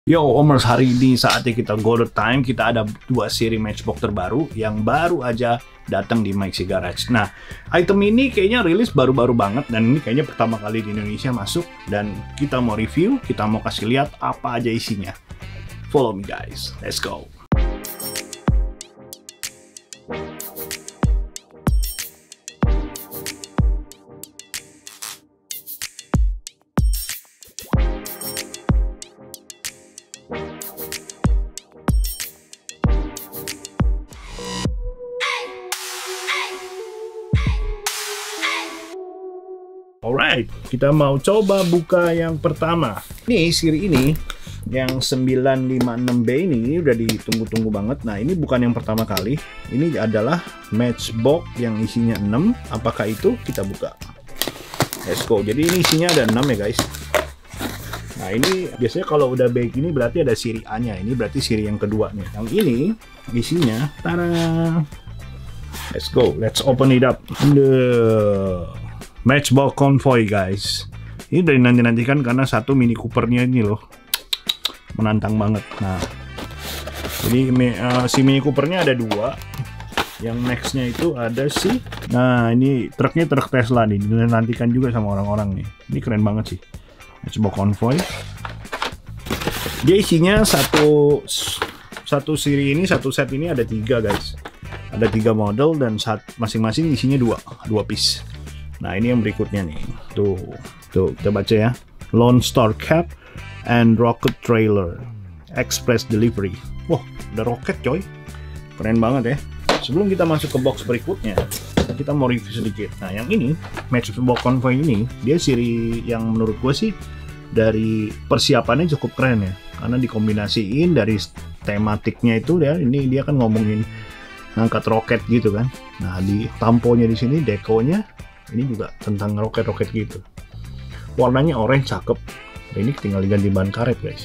Yo Omers, hari ini saatnya kita go to time. Kita ada dua seri Matchbox terbaru yang baru aja datang di Maxi Garage. Nah, item ini kayaknya rilis baru-baru banget dan ini kayaknya pertama kali di Indonesia masuk. Dan kita mau review, kita mau kasih lihat apa aja isinya. Follow me guys, let's go. Alright, kita mau coba buka yang pertama. Nih, siri ini yang 956B ini udah ditunggu-tunggu banget. Nah, ini bukan yang pertama kali. Ini adalah Matchbox yang isinya 6. Apakah itu? Kita buka. Let's go. Jadi ini isinya ada 6 ya, guys. Nah, ini biasanya kalau udah baik ini berarti ada siri A-nya. Ini berarti siri yang keduanya. Yang ini isinya, tada! Let's go. Let's open it up. Matchbox Convoy guys, ini dari nanti-nantikan karena satu Mini Cooper-nya ini loh menantang banget. Nah, jadi si Mini Cooper-nya ada dua, yang next-nya itu ada si, nah ini truknya truk Tesla nih, dinantikan juga sama orang-orang nih. Ini keren banget sih, Matchbox Convoy. Dia isinya satu siri ini, satu set ini ada 3 guys, ada 3 model dan masing-masing isinya dua piece. Nah, ini yang berikutnya nih. Tuh, kita baca ya. Lone Star Cab and Rocket Trailer Express Delivery. Wah, ada roket coy. Keren banget ya. Sebelum kita masuk ke box berikutnya, kita mau review sedikit. Nah, yang ini, Matchbox Convoy ini, dia siri yang menurut gue sih dari persiapannya cukup keren ya. Karena dikombinasiin dari tematiknya itu ya, ini dia kan ngomongin ngangkat roket gitu kan. Nah, di tamponya di sini, dekonya ini juga tentang roket-roket gitu. Warnanya orange, cakep. Nah, ini tinggal diganti ban karet guys.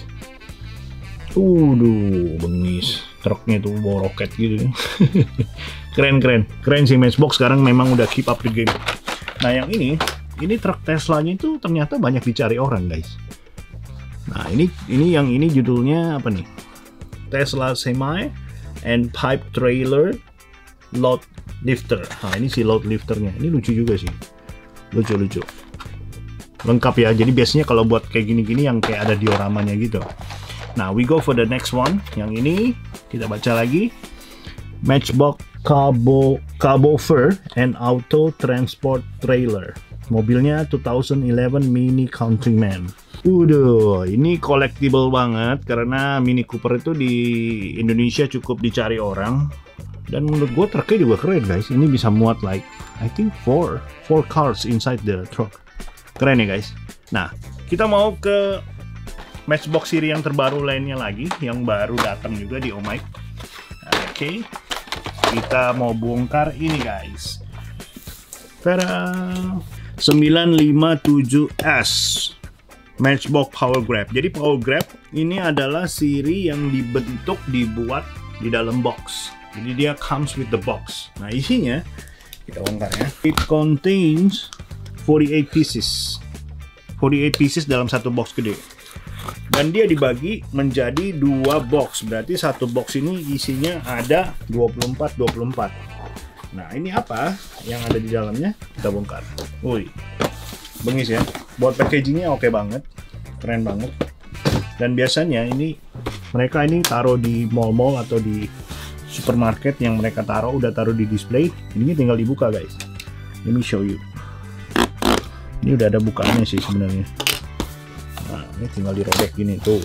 Bengis. Truknya tuh bawa roket gitu. Keren sih Matchbox sekarang memang udah keep up the game. Nah, yang ini truk Teslanya itu ternyata banyak dicari orang guys. Nah, ini yang ini judulnya apa nih? Tesla Semi and Pipe Trailer Load Lifter. Nah, ini si load lifternya. Ini lucu juga sih. Lucu. Lengkap ya. Jadi biasanya kalau buat kayak gini-gini yang kayak ada dioramanya gitu. Nah, we go for the next one. Yang ini kita baca lagi. Matchbox Cabo Fur and Auto Transport Trailer. Mobilnya 2011 Mini Countryman. Ini collectible banget karena Mini Cooper itu di Indonesia cukup dicari orang. Dan menurut gue truknya juga keren guys. Ini bisa muat like I think 4 cars inside the truck. Keren ya guys. Nah, kita mau ke Matchbox siri yang terbaru lainnya lagi, yang baru datang juga di Omike. Oke. Kita mau bongkar ini guys. Tada! 957S Matchbox Power Grab. Jadi Power Grab ini adalah siri yang dibuat di dalam box. Jadi dia comes with the box. Nah, isinya kita bongkar ya. It contains 48 pieces. 48 pieces dalam satu box gede. Dan dia dibagi menjadi 2 box. Berarti satu box ini isinya ada 24. Nah, ini apa yang ada di dalamnya? Kita bongkar. Bengis ya. Buat packagingnya oke banget. Keren banget. Dan biasanya mereka ini taruh di mall-mall atau di supermarket yang mereka udah taruh di display. Ini tinggal dibuka guys. Let me show you. Ini udah ada bukaannya sih sebenarnya. Nah, ini tinggal dirobek gini tuh.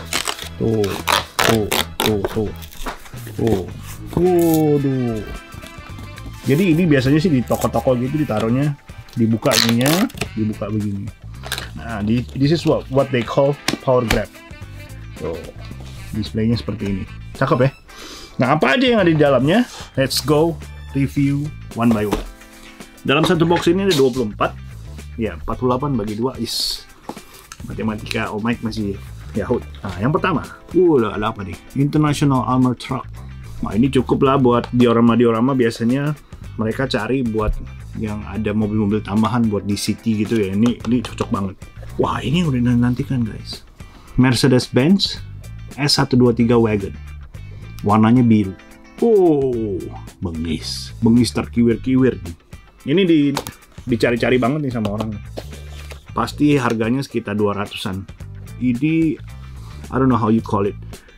Jadi ini biasanya sih di toko-toko gitu ditaruhnya, dibuka begini. Nah, this is what they call Power Grab. Tuh, displaynya seperti ini. Cakep ya. Nah, apa aja yang ada di dalamnya? Let's go review one by one. Dalam satu box ini ada 24. Ya, 48 bagi 2 is matematika Omike masih Yahoo. Nah, yang pertama, ada apa nih? International Armored Truck. Nah, ini cukup lah buat diorama biasanya mereka cari buat yang ada mobil-mobil tambahan buat di city gitu ya. Ini cocok banget. Wah, ini udah nantikan guys. Mercedes-Benz S123 Wagon. Warnanya biru. Oh, bengis terkiwir-kiwir. Ini dicari-cari banget nih sama orang. Pasti harganya sekitar 200-an. Ini I don't know how you call it.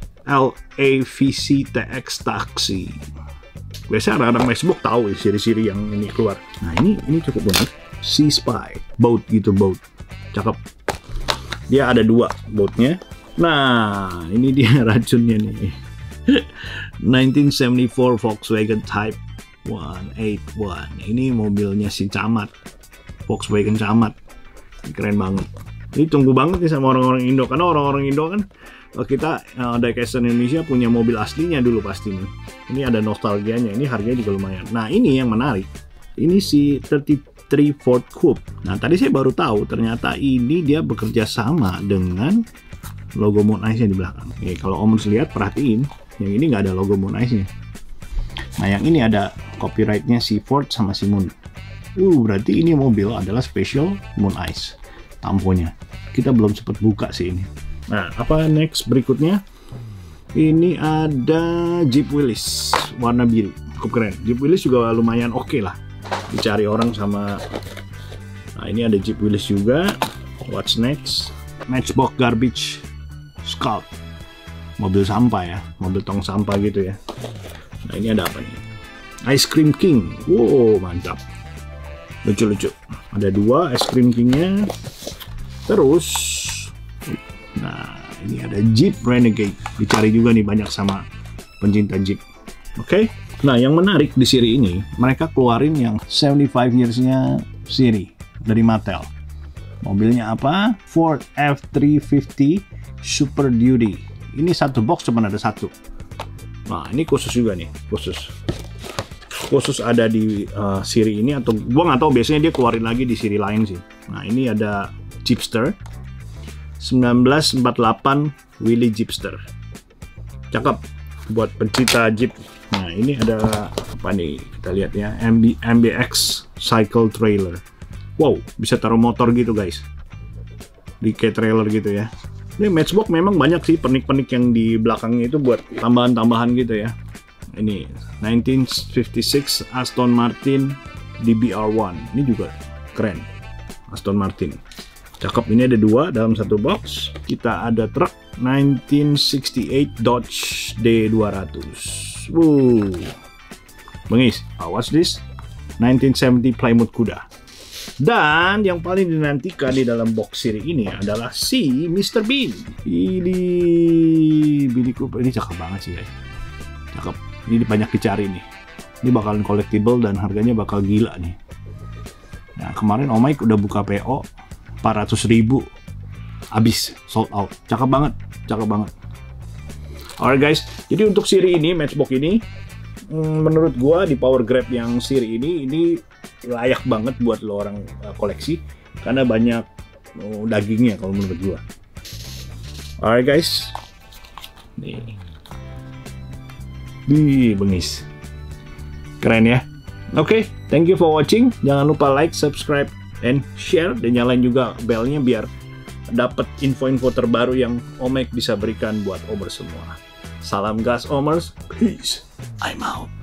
LAVC TX Taxi. Biasanya anak-anak Matchbox tahu ya siri-siri yang ini keluar. Nah, ini cukup banget. Sea Spy, boat gitu, boat. Cakep. Dia ada 2 boatnya. Nah, ini dia racunnya nih. 1974 Volkswagen Type 181. Ini mobilnya si Camat. Volkswagen Camat. Ini keren banget. Ini tunggu banget nih sama orang-orang Indo. Karena orang-orang Indo kan, kita Diecast Indonesia punya mobil aslinya dulu pasti nih. Ini ada nostalgianya. Ini harganya juga lumayan. Nah, ini yang menarik. Ini si 33 Ford Coupe. Nah, tadi saya baru tahu ternyata ini dia bekerja sama dengan logo Moon Ice-nya di belakang. Oke, kalau Om lihat, perhatiin. Yang ini nggak ada logo Moon Ice-nya. Nah, yang ini ada copyright-nya si Ford sama si Moon. Berarti ini mobil adalah special Moon Ice. Tamponya. Kita belum sempat buka sih ini. Nah, apa next berikutnya? Ini ada Jeep Willys warna biru. Cukup keren. Jeep Willys juga lumayan oke lah. Dicari orang sama. Nah, ini ada Jeep Willys juga. What's next? Matchbox Garbage Sculpt. Mobil sampah ya, mobil tong sampah gitu ya. Nah, ini ada apa nih? Ice Cream King. Wow, mantap. Lucu-lucu. Ada 2 Ice Cream King-nya. Terus, nah, ini ada Jeep Renegade. Dicari juga nih banyak sama pencinta Jeep. Oke. Nah, yang menarik di seri ini, mereka keluarin yang 75 years-nya seri dari Mattel. Mobilnya apa? Ford F350 Super Duty. Ini satu box cuma ada 1. Nah, ini khusus juga nih, khusus ada di seri ini, atau gua nggak tahu, biasanya dia keluarin lagi di seri lain sih. Nah, ini ada Jeepster 1948 Willys Jeepster. Cakep buat pencinta Jeep. Nah, ini ada apa nih? Kita lihat ya, MBX Cycle Trailer. Wow, bisa taruh motor gitu guys. Di kayak trailer gitu ya. Ini Matchbox memang banyak sih pernik-pernik yang di belakangnya itu buat tambahan-tambahan gitu ya. Ini 1956 Aston Martin DBR1. Ini juga keren. Aston Martin. Cakep, ini ada 2 dalam satu box. Kita ada truk 1968 Dodge D200. Bengis. What's this? 1970 Plymouth Kuda. Dan yang paling dinantikan di dalam box seri ini adalah si Mr. Bean. Ini Mini Cooper, ini cakep banget sih guys. Cakep. Ini banyak dicari nih. Ini bakalan collectible dan harganya bakal gila nih. Nah, kemarin Om Mike udah buka PO 400.000. Habis, sold out. Cakep banget, cakep banget. Alright guys, jadi untuk seri ini, Matchbox ini, menurut gua di Power Grab yang seri ini layak banget buat lo orang koleksi karena banyak dagingnya kalau menurut gua. Alright guys, nih bengis, keren ya. Oke, thank you for watching. Jangan lupa like, subscribe, and share, dan nyalain juga belnya biar dapat info-info terbaru yang Om Mike bisa berikan buat Omers semua. Salam gas Omers, peace, I'm out.